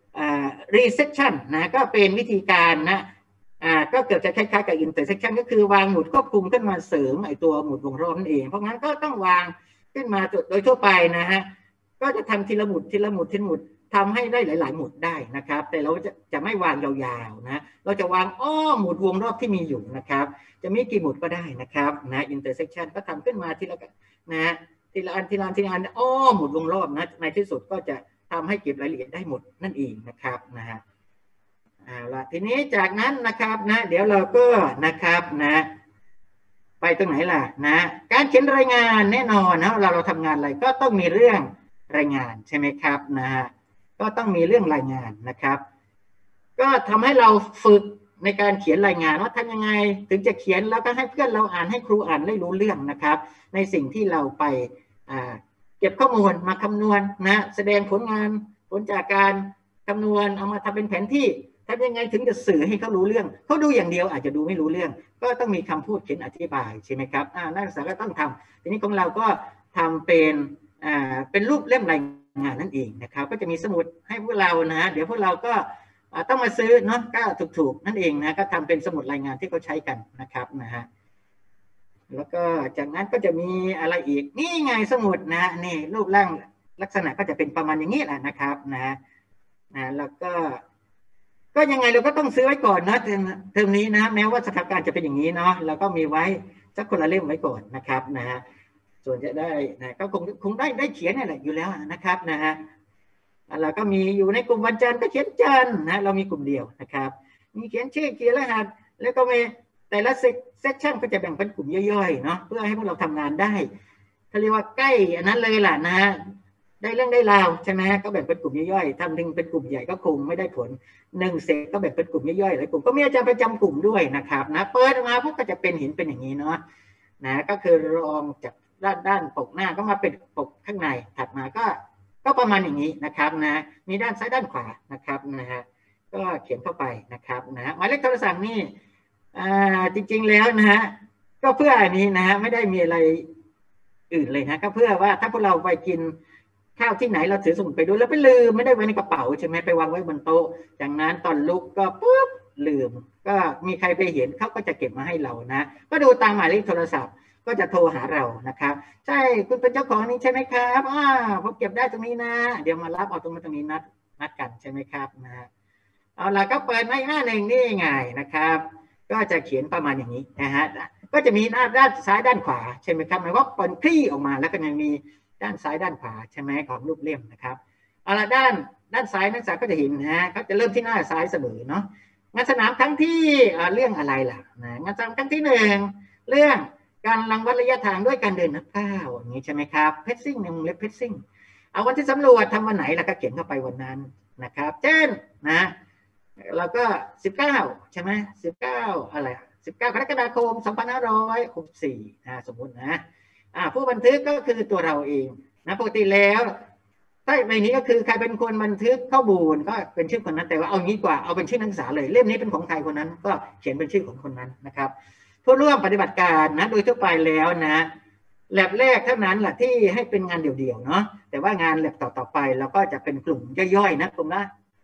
resection นะก็เป็นวิธีการนะก็เกิดจะคล้ายๆกับ intersection ก็คือวางหมุดควบคุมขึ้นมาเสริมไอตัวหมุดวงรอบนั่นเองเพราะงั้นก็ต้องวางขึ้นมาโดยทั่วไปนะฮะก็จะทำทีละหมุดทำให้ได้หลายๆหมุดได้นะครับแต่เราจะไม่วางยาวๆนะเราจะวางหมุดวงรอบที่มีอยู่นะครับจะมีกี่หมุดก็ได้นะครับนะ intersection ก็ทำขึ้นมาทีละนะทีละอันหมุดวงรอบนะในที่สุดก็จะทำให้เก็บรายละเอียดได้หมดนั่นเองนะครับนะฮะละทีนี้จากนั้นนะครับนะเดี๋ยวเราก็นะครับนะไปตรงไหนล่ะนะการเขียนรายงานแน่นอนนะเราทำงานอะไรก็ต้องมีเรื่องรายงานใช่ไหมครับนะฮะก็ต้องมีเรื่องรายงานนะครับก็ทำให้เราฝึกในการเขียนรายงานว่าทำยังไงถึงจะเขียนแล้วก็ให้เพื่อนเราอ่านให้ครูอ่านได้รู้เรื่องนะครับในสิ่งที่เราไปเก็บข้อมูลมาคำนวณนะแสดงผลจากการคำนวณเอามาทำเป็นแผนที่ทำยังไงถึงจะสื่อให้เขารู้เรื่องเขาดูอย่างเดียวอาจจะดูไม่รู้เรื่องก็ต้องมีคำพูดเขียนอธิบายใช่ไหมครับนักศึกษาก็ต้องทำทีนี้ของเราก็ทำเป็นรูปเล่มรายงานนั่นเองนะครับก็จะมีสมุดให้พวกเรานะเดี๋ยวพวกเราก็ต้องมาซื้อเนาะก็ถูกนั่นเองนะก็ทำเป็นสมุดรายงานที่เขาใช้กันนะครับนะฮะแล้วก็จากนั้นก็จะมีอะไรอีกนี่ไงสมุดนะนี่รูปร่างลักษณะก็จะเป็นประมาณอย่างนี้แหละนะครับนะแล้วก็ยังไงเราก็ต้องซื้อไว้ก่อนนะเทอมนี้นะแม้ว่าสถานการณ์จะเป็นอย่างนี้เนาะเราก็มีไว้สักคนละเล่มไว้ก่อนนะครับนะฮะส่วนจะได้นะก็คงได้เขียนนี่แหละอยู่แล้วนะครับนะฮะเราก็มีอยู่ในกลุ่มวันจันทร์ก็เขียนจันทร์นะเรามีกลุ่มเดียวนะครับมีเขียนชื่อเขียนรหัสแล้วก็มีแต่ละเซสชั่นก็จะแบ่งเป็นกลุ่มย่อยๆเนาะเพื่อให้พวกเราทำงานได้เขาเรียกว่าใกล้อันนั้นเลยล่ะนะได้เรื่องได้ราวใช่ไหมก็แบ่งเป็นกลุ่มย่อยๆทำถึงเป็นกลุ่มใหญ่ก็คงไม่ได้ผล1 เซตก็แบ่งเป็นกลุ่มย่อยๆหลายกลุ่มก็มีอาจารย์ประจำกลุ่มด้วยนะครับนะเปิดมาพวกก็จะเป็นเห็นเป็นอย่างนี้เนาะนะก็คือรองจากด้านปกหน้าก็มาเป็นปกข้างในถัดมาก็ประมาณอย่างนี้นะครับนะมีด้านซ้ายด้านขวานะครับนะฮะก็เขียนเข้าไปนะครับนะหมายเลขโทรศัพท์นี่จริงๆแล้วนะฮะก็เพื่ออันนี้นะฮะไม่ได้มีอะไรอื่นเลยนะก็เพื่อว่าถ้าพวกเราไปกินข้าวที่ไหนเราถือสมุดไปด้วยแล้วไปลืมไม่ได้ไว้ในกระเป๋าใช่ไหมไปวางไว้บนโต๊ะจากนั้นตอนลุกก็ปุ๊บลืมก็มีใครไปเห็นเขาก็จะเก็บมาให้เรานะก็ดูตามหมายเลขโทรศัพท์ก็จะโทรหาเรานะครับใช่คุณเป็นเจ้าของนี้ใช่ไหมครับผมเก็บได้ตรงนี้นะเดี๋ยวมารับเอาตรงนี้นัดกันใช่ไหมครับนะเอาล่ะก็เปิดหน้าหนึ่งนี่ไงนะครับก็จะเขียนประมาณอย่างนี้นะฮะก็จะมีด้านซ้ายด้านขวาใช่ไหมครับหมายว่าเปิดคลี่ออกมาแล้วก็ยังมีด้านซ้ายด้านขวาใช่ไหมของรูปเล่มนะครับเอาละด้านซ้ายนักศึกษาก็จะเห็นนะเขาจะเริ่มที่หน้าซ้ายเสมอเนาะงานสนามครั้งที่เรื่องอะไรล่ะนะงานสนามครั้งที่1เรื่องการรังวัดระยะทางด้วยการเดินนับก้าวอย่างนี้ใช่ไหมครับเพชซิ่งในวงเล็บเพชซิ่งเอาวันที่สำรวจทำวันไหนแล้วก็เขียนเข้าไปวันนั้นนะครับเช่นนะเราก็19ใช่ไหม19อะไร19 กรกฎาคม 2564สมมุตินะผู้บันทึกก็คือตัวเราเองนะปกติแล้วถ้าในนี้ก็คือใครเป็นคนบันทึกข้อมูลก็เป็นชื่อคนนั้นแต่ว่าเอางี้กว่าเอาเป็นชื่อนักศึกษาเลยเล่มนี้เป็นของใครคนนั้นก็เขียนเป็นชื่อของคนนั้นนะครับผู้ร่วมปฏิบัติการนะโดยทั่วไปแล้วนะแลบแรกเท่านั้นแหละที่ให้เป็นงานเดี่ยวๆเนาะแต่ว่างานแลบต่อไปเราก็จะเป็นกลุ่มย่อยๆนะกลุ่มละ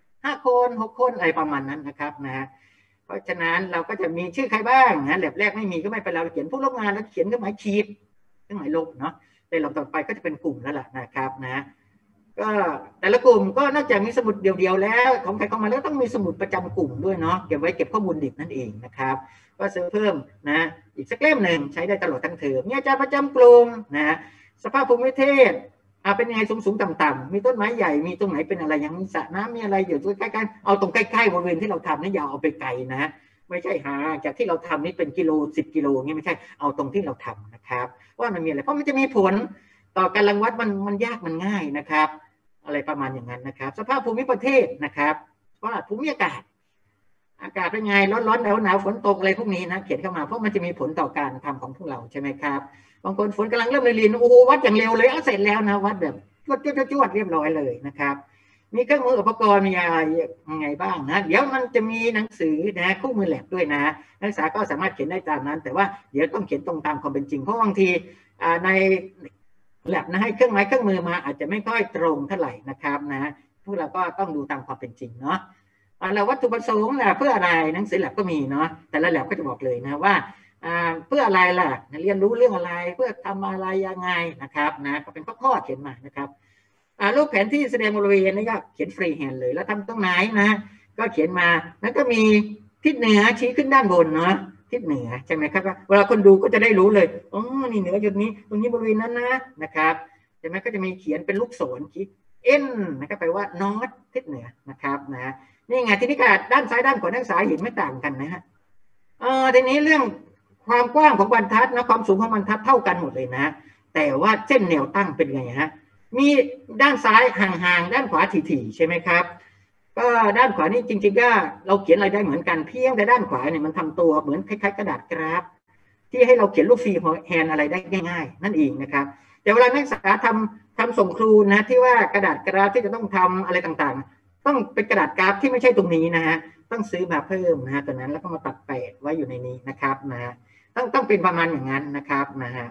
5 คน6 คนอะไรประมาณนั้นนะครับนะเพราะฉะนั้นเราก็จะมีชื่อใครบ้างนะแลบแรกไม่มีก็ไม่เป็นไรเราเขียนผู้ร่วมงานแล้วเขียนเครื่องหมายขีดเครื่องหมายลบเนาะแต่เราต่อไปก็จะเป็นกลุ่มแล้วล่ะนะครับนะก็แต่ละกลุ่มก็นอกจากมีสมุดเดียวๆแล้วของใครของมันแล้วต้องมีสมุดประจำกลุ่มด้วยเนาะเก็บไว้เก็บข้อมูลดิบนั่นเองนะครับก็ซื้อเพิ่มนะอีกสักเล่มหนึ่งใช้ได้ตลอดทั้งเทอมมีอาจารย์ประจำกลุ่มนะสภาพภูมิประเทศเป็นยังไงสูงๆต่ำๆมีต้นไม้ใหญ่มีตรงไหนเป็นอะไรยังมีสระน้ำมีอะไรอยู่ใกล้ๆเอาตรงใกล้ๆบริเวณที่เราทำนี่อย่าเอาไปไกลนะไม่ใช่หาจากที่เราทำนี่เป็นกิโล10 กิโลเงี้ยไม่ใช่เอาตรงที่เราทำนะครับว่ามันมีอะไรเพราะมันจะมีผลต่อการรังวัดมันยากมันง่ายนะครับอะไรประมาณอย่างนั้นนะครับสภาพภูมิประเทศนะครับว่าภูมิอากาศเป็นไงร้อนหนาวฝนตกอะไรพวกนี้นะเขียนเข้ามาเพราะมันจะมีผลต่อการทำของพวกเราใช่ไหมครับบางคนฝนกำลังเริ่มเรียนโอ้โหวัดอย่างเร็วเลยเสร็จแล้วนะวัดแบบจวดเรียบร้อยเลยนะครับมีเครื่องมืออุปกรณ์มีอะไรยังไงบ้างนะเดี๋ยวมันจะมีหนังสือนะคู่มือแลบด้วยนะนักศึกษาก็สามารถเขียนได้ตามนั้นแต่ว่าเดี๋ยวต้องเขียนตรงตามความเป็นจริงเพราะบางทีในแลบนะให้เครื่องไม้เครื่องมือมาอาจจะไม่ค่อยตรงเท่าไหร่นะครับนะพวกเราก็ต้องดูตามความเป็นจริงเนาะแล้ววัตถุประสงค์เพื่ออะไรหนังสือแลบก็มีเนาะแต่ละแลบก็จะบอกเลยนะว่าเพื่ออะไรล่ะเรียนรู้เรื่องอะไรเพื่อทำอะไรยังไงนะครับนะก็เป็นข้อเขียนมานะครับรูปแผนที่แสดงบริเวณนี่ก็เขียนฟรีแฮนด์เลยแล้วทำตรงไหนนะก็เขียนมาแล้วก็มีทิศเหนือชี้ขึ้นด้านบนเนาะทิศเหนือใช่ไหมครับเวลาคนดูก็จะได้รู้เลยอ๋อนี่เหนือจุดนี้ตรงนี้บริเวณนั้นนะครับใช่ไหมก็จะมีเขียนเป็นลูกศรชี้เอ็นนะครับแปลว่านอร์ททิศเหนือนะครับนะนี่ไงทีนี้ก็ด้านซ้ายด้านขวาด้านซ้ายเห็นไม่ต่างกันนะฮะทีนี้เรื่องความกว้างของบรรทัดนะความสูงของบรรทัดเท่ากันหมดเลยนะแต่ว่าเส้นแนวตั้งเป็นไงฮะมีด้านซ้ายห่างๆด้านขวาถี่ๆใช่ไหมครับก็ด้านขวานี่จริงๆก็เราเขียนอะไรได้เหมือนกันเพียงแต่ด้านขวาเนี่ยมันทำตัวเหมือนคล้ายๆกระดาษกราฟที่ให้เราเขียนรูปฟรีแฮนด์อะไรได้ง่ายๆนั่นเองนะครับแต่เวลานักศึกษาทำส่งครูนะที่ว่ากระดาษกราฟที่จะต้องทำอะไรต่างๆต้องเป็นกระดาษกราฟที่ไม่ใช่ตรงนี้นะฮะต้องซื้อมาเพิ่มนะฮะตัวนั้นแล้วก็มาตัดแปะไว้อยู่ในนี้นะครับนะต้องเป็นประมาณอย่างนั้นนะครับนะฮะ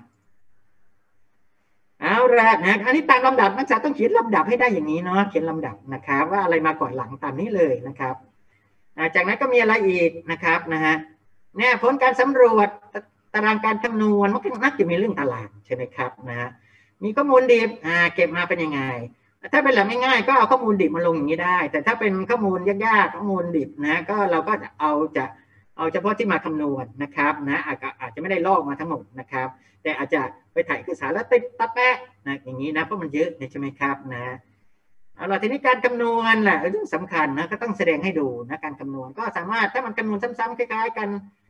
เอาละนะอันนี้ตามลำดับนักศึกษาต้องเขียนลำดับให้ได้อย่างนี้เนาะเขียนลำดับนะครับว่าอะไรมาก่อนหลังตามนี้เลยนะครับจากนั้นก็มีอะไรอีกนะครับนะฮะเนี่ยผลการสำรวจตารางการคำนวณมันก็มักจะมีเรื่องตารางใช่ไหมครับนะมีข้อมูลดิบเก็บมาเป็นยังไงถ้าเป็นแบบง่ายๆก็เอาข้อมูลดิบมาลงอย่างนี้ได้แต่ถ้าเป็นข้อมูลยากๆข้อมูลดิบนะก็เราก็เอาเฉพาะที่มาคำนวณนะครับนะอาจจะไม่ได้ลอกมาทั้งหมดนะครับแต่อาจจะไปถ่ายเอกสารแล้วติดตะแปะนะอย่างนี้นะเพราะมันเยอะใช่ไหมครับนะเอาล่ะทีนี้การคำนวณแหละเรื่องสำคัญนะก็ต้องแสดงให้ดูนะการคำนวณก็สามารถถ้ามันคำนวณซ้ำๆคล้ายๆกัน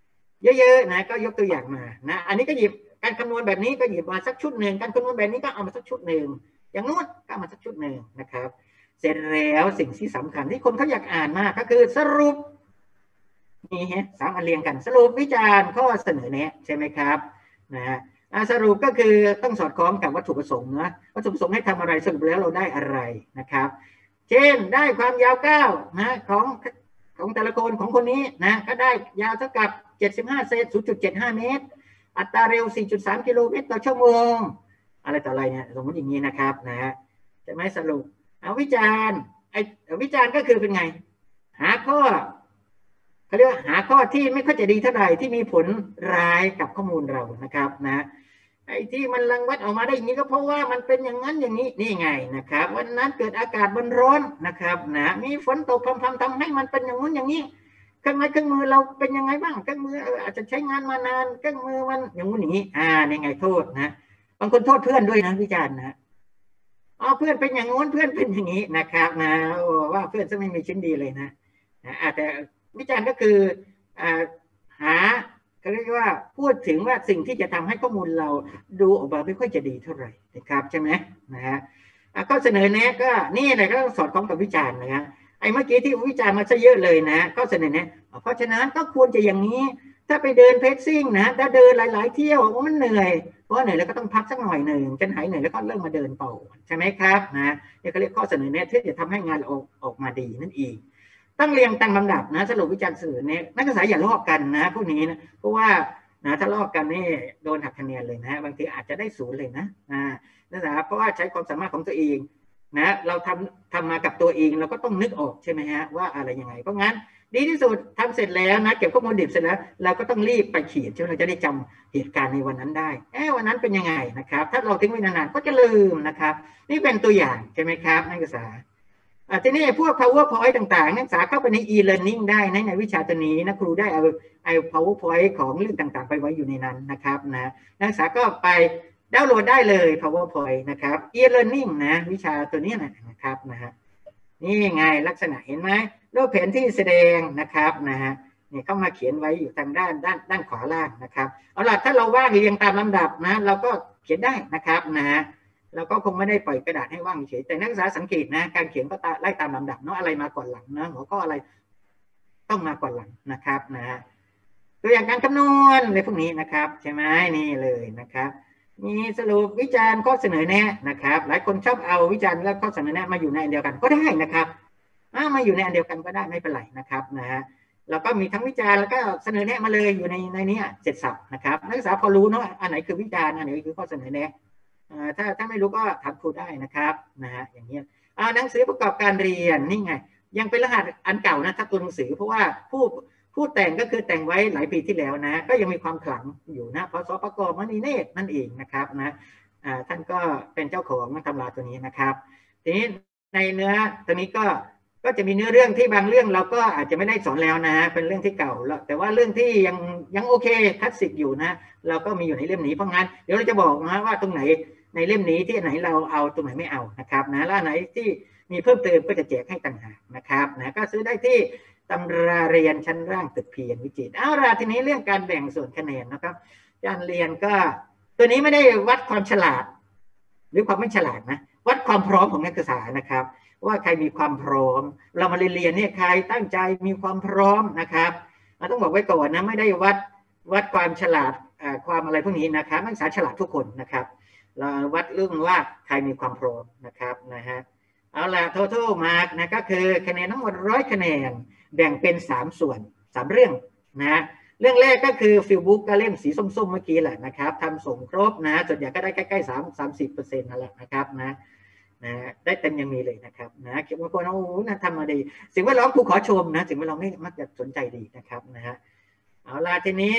เยอะๆนะก็ยกตัวอย่างมานะอันนี้ก็หยิบการคำนวณแบบนี้ก็หยิบมาสักชุดหนึ่งการคำนวณแบบนี้ก็เอามาสักชุดหนึ่งอย่างนู้นก็เอามาสักชุดหนึ่งนะครับเสร็จแล้วสิ่งที่สำคัญที่คนเขาอยากอ่านมากก็คือสรุปนี่ฮะ3 อันเรียงกันสรุปวิจารณ์ข้อเสนอแนะใช่ไหมครับนะสรุปก็คือต้องสอดคล้องกับวัตถุประสงค์นะวัตถุประสงค์ให้ทำอะไรสรุปแล้วเราได้อะไรนะครับเช่นได้ความยาวก้าวนะของแต่ละคนของคนนี้นะก็ได้ยาวเท่ากับ75 เซน 0.75 เมตรอัตราเร็ว 4.3 กิโลเมตรต่อชั่วโมงอะไรต่ออะไรเนี่ยสมมติอย่างนี้นะครับนะจะไม่สรุปเอาวิจารณ์วิจารณ์ก็คือเป็นไงหาข้อเขาเรียกว่าหาข้อที่ไม่ค่อยจะดีเท่าไหร่ที่มีผลร้ายกับข้อมูลเรานะครับนะไอ้ที่มันรังวัดออกมาได้อย่างนี้ก็เพราะว่ามันเป็นอย่างนั้นอย่างนี้นี่ไงนะครับวันนั้นเกิดอากาศมันร้อนนะครับนะมีฝนตกพรำๆทำให้มันเป็นอย่างนู้นอย่างนี้เครื่องไม้เครื่องมือเราเป็นยังไงบ้างเครื่องมืออาจจะใช้งานมานานเครื่องมือมันอย่างนู้นอย่างนี้นี่ไงโทษนะบางคนโทษเพื่อนด้วยนะวิจารณ์นะเพื่อนเป็นอย่างงู้นเพื่อนเป็นอย่างนี้นะครับนะว่าเพื่อนจะไม่มีชิ้นดีเลยนะแต่วิจารณ์ก็คือหาเขาเรียกว่าพูดถึงว่าสิ่งที่จะทำให้ข้อมูลเราดูออกมาไม่ค่อยจะดีเท่าไหร่นะครับใช่ไหมนะฮะก็เสนอแนะก็นี่แหละก็ต้องสอดคล้องกับวิจารณ์นะครับไอ้เมื่อกี้ที่วิจารณ์มาซะเยอะเลยนะก็เสนอแนะเพราะฉะนั้นก็ควรจะอย่างนี้ถ้าไปเดินเพจซิ่งนะถ้าเดินหลายๆเที่ยวมันเหนื่อยเพราะเหนื่อยแล้วก็ต้องพักสักหน่อยหนึ่งจนหายเหนื่อยแล้วก็เริ่มมาเดินต่อใช่ไหมครับนะนี่เขาเรียกข้อเสนอแนะที่จะทำให้งานออกมาดีนั่นเองตั้งเรียงตั้งลำดับนะสรุปวิจารณ์สื่อเนี่ยนักศึกษาอย่าลอกกันนะพวกนี้นะเพราะว่าถ้าลอกกันนี่โดนหักคะแนนเลยนะบางทีอาจจะได้0เลยนะนักศึกษาเพราะว่าใช้ความสามารถของตัวเองนะเราทำมากับตัวเองเราก็ต้องนึกออกใช่ไหมฮะว่าอะไรยังไงเพราะงั้นดีที่สุดทำเสร็จแล้วนะเก็บข้อมูลดิบเสร็จแล้วเราก็ต้องรีบไปเขียนใช่ไหมเราจะได้จำเหตุการณ์ในวันนั้นได้วันนั้นเป็นยังไงนะครับถ้าเราทิ้งไว้นานๆก็จะลืมนะครับนี่เป็นตัวอย่างใช่ไหมครับนักศึกษาทีนี้พวก PowerPoint ต่างๆนักศึกษาเข้าไปใน e-learning ได้ในวิชาตัวนี้นะครูได้เอาPowerPoint ของเรื่องต่างๆไปไว้อยู่ในนั้นนะครับนะนักศึกษาก็ไปดาวน์โหลดได้เลย PowerPoint นะครับ e-learning นะวิชาตัวนี้นะครับนะฮะนี่ไงลักษณะเห็นไหมรูปแผนที่แสดงนะครับนะฮะนี่เข้ามาเขียนไว้อยู่ทางด้านขวาล่างนะครับเอาล่ะถ้าเราว่างเรียงตามลำดับนะเราก็เขียนได้นะครับนะเราก็คงไม่ได้ปล่อยกระดาษให้ว่างเฉยแต่นักศึกษาสังเกตนะการเขียนก็ไล่ตามลำดับเนาะอะไรมาก่อนหลังนะหัวข้ออะไรต้องมาก่อนหลังนะครับนะตัวอย่างการคำนวณอะไรพวกนี้นะครับใช่ไหมนี่เลยนะครับมีสรุปวิจารณ์ข้อเสนอแนะนะครับหลายคนชอบเอาวิจารณ์และข้อเสนอแนะมาอยู่ในอันเดียวกันก็ได้นะครับมาอยู่ในอันเดียวกันก็ได้ไม่เป็นไรนะครับนะแล้วก็มีทั้งวิจารณ์แล้วก็เสนอแนะมาเลยอยู่ในนี้เสร็จสับนะครับนักศึกษาพอรู้เนาะอันไหนคือวิจารณ์อันไหนคือข้อเสนอแนะถ้าไม่รู้ก็ถามครูได้นะครับนะฮะอย่างนี้หนังสือประกอบการเรียนนี่ไงยังเป็นรหัสอันเก่านะถ้าตัวหนังสือเพราะว่าผู้แต่งก็คือแต่งไว้หลายปีที่แล้วนะก็ยังมีความขลังอยู่นะพศประกอบมณีเนตรนั่นเองนะครับนะท่านก็เป็นเจ้าของตำราตัวนี้นะครับทีนี้ในเนื้อตัวนี้ก็จะมีเนื้อเรื่องที่บางเรื่องเราก็อาจจะไม่ได้สอนแล้วนะเป็นเรื่องที่เก่าแล้วแต่ว่าเรื่องที่ยังโอเคคลาสสิกอยู่นะเราก็มีอยู่ในเล่มนี้เพราะงั้นเดี๋ยวเราจะบอกนะว่าตรงไหนในเล่มนี้ที่ไหนเราเอาตรงไหนไม่เอานะครับนะแล้วไหนที่มีเพิ่มเติมก็จะแจกให้ต่างหากนะครับนะก็ซื้อได้ที่ตำราเรียนชั้นล่างตึกเพียรวิจิตรเอาล่ะทีนี้เรื่องการแบ่งส่วนคะแนนนะครับการเรียนก็ตัวนี้ไม่ได้วัดความฉลาดหรือความไม่ฉลาดนะวัดความพร้อมของนักศึกษานะครับว่าใครมีความพร้อมเรามาเรียนเนี่ยใครตั้งใจมีความพร้อมนะครับเราต้องบอกไว้ก่อนนะไม่ได้วัดความฉลาดความอะไรพวกนี้นะครับนักศึกษาฉลาดทุกคนนะครับเราวัดเรื่องว่าใครมีความพร้อมนะครับนะฮะเอาล่ะ total mark นะก็คือคะแนนทั้งหมด100 คะแนนแบ่งเป็น3 ส่วน3 เรื่องนะเรื่องแรกก็คือฟิลบุ๊กก็เล่มสีส้มๆเมื่อกี้แหละนะครับทำส่งครบนะส่วนใหญ่ก็ได้ใกล้ๆ30%นั่นแหละนะครับนะได้เต็มยังมีเลยนะครับนะเขียนมาคนโอ้โหน่าทำมาดีสิ่งแวดล้อมครูขอชมนะสิ่งแวดล้อมนี่มักจะสนใจดีนะครับนะฮะเอาล่ะทีนี้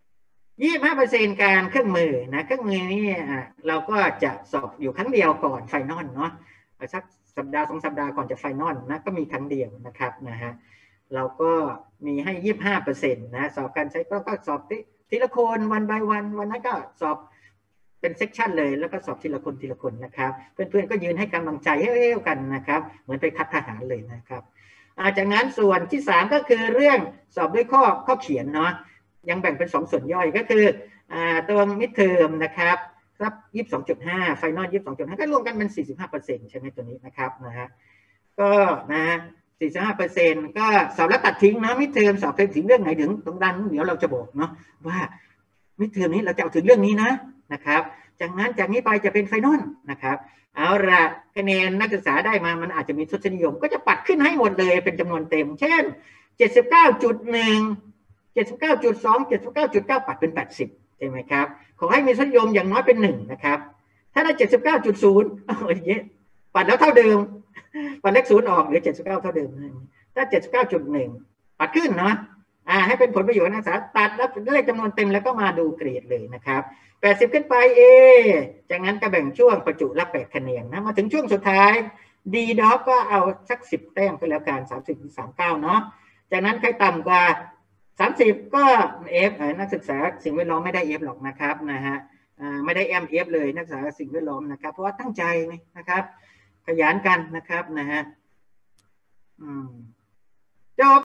25%การเครื่องมือนะเครื่องมือนี่เราก็จะสอบอยู่ครั้งเดียวก่อนไฟนอลเนาะสักสัปดาห์2 สัปดาห์ก่อนจะไฟนอลนะก็มีครั้งเดียวนะครับนะฮะเราก็มีให้ 25% นะสอบการใช้ก็สอบทีละคนวันbyวันนั้นก็สอบเป็นเซกชันเลยแล้วก็สอบทีละคนนะครับเพื่อนๆก็ยืนให้กำลังใจให้กันนะครับเหมือนไปคัดทหารเลยนะครับจากนั้นส่วนที่3ก็คือเรื่องสอบด้วยข้อเขียนเนาะยังแบ่งเป็น2ส่วนย่อยก็คือตัวมิดเทอมนะครับครับ22.5ไฟนอล22.5ก็รวมกันเป็น 45% ใช่ไหมตัวนี้นะครับนะฮะก็นะ45%ก็สอบแล้วตัดทิ้งนะมิดเทอมสอบเป็นถึงเรื่องไหนถึงตรงด้านเดี๋ยวเราจะบอกเนาะว่ามิดเทอมนี้เราจะเอาถึงเรื่องนี้นะครับจากนี้ไปจะเป็นไฟนอลนะครับเอาละคะแนนนักศึกษาได้มามันอาจจะมีทศนิยมก็จะปัดขึ้นให้หมดเลยเป็นจำนวนเต็มเช่น 79.1 79.2 79.9 ปัดเป็น80ใช่ไหมครับขอให้มีทศนิยมอย่างน้อยเป็น1นะครับถ้าได้ 79.0 โอ้ยปัดแล้วเท่าเดิมปัดเลข0ออกเหลือ79เท่าเดิมถ้า 79.1 ปัดขึ้นเนาะให้เป็นผลประโยชน์นักศึกษาตัดแล้วเลขจำนวนเต็มแล้วก็มาดูเกรดเลยนะครับ80ขึ้นไปจากนั้นก็แบ่งช่วงประจุรับ8คะแนนนะมาถึงช่วงสุดท้ายดีด็อกก็เอาสัก10แต้มไปแล้วกัน30-39เนาะจากนั้นใครต่ำกว่า30ก็Fนักศึกษาสิ่งแวดล้อมไม่ได้ F หรอกนะครับนะฮะไม่ได้F เลยนักศึกษาสิ่งแวดล้อมนะครับเพราะว่าตั้งใจนะครับขยันกันนะครับนะฮะจบ